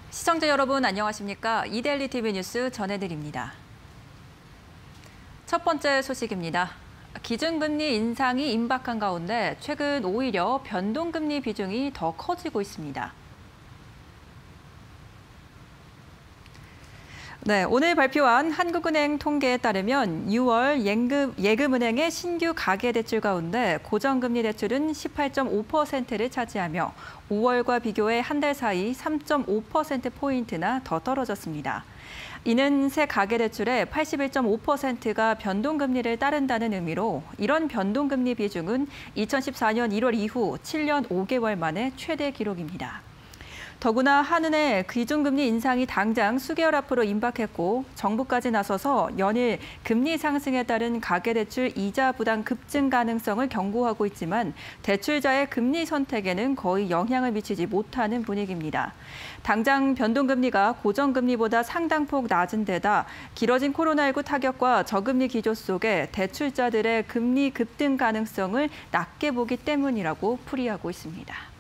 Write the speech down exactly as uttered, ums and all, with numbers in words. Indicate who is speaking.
Speaker 1: 시청자 여러분 안녕하십니까? 이데일리 티비 뉴스 전해드립니다. 첫 번째 소식입니다. 기준금리 인상이 임박한 가운데 최근 오히려 변동금리 비중이 더 커지고 있습니다. 네, 오늘 발표한 한국은행 통계에 따르면 유월 예금, 예금은행의 신규 가계대출 가운데 고정금리 대출은 십팔 점 오 퍼센트를 차지하며 오월과 비교해 한 달 사이 삼 점 오 퍼센트포인트나 더 떨어졌습니다. 이는 새 가계대출의 팔십일 점 오 퍼센트가 변동금리를 따른다는 의미로 이런 변동금리 비중은 이천십사 년 일월 이후 칠 년 오 개월 만에 최대 기록입니다. 더구나 한은의 기준금리 인상이 당장 수개월 앞으로 임박했고 정부까지 나서서 연일 금리 상승에 따른 가계대출 이자 부담 급증 가능성을 경고하고 있지만 대출자의 금리 선택에는 거의 영향을 미치지 못하는 분위기입니다. 당장 변동금리가 고정금리보다 상당폭 낮은 데다 길어진 코로나십구 타격과 저금리 기조 속에 대출자들의 금리 급등 가능성을 낮게 보기 때문이라고 풀이하고 있습니다.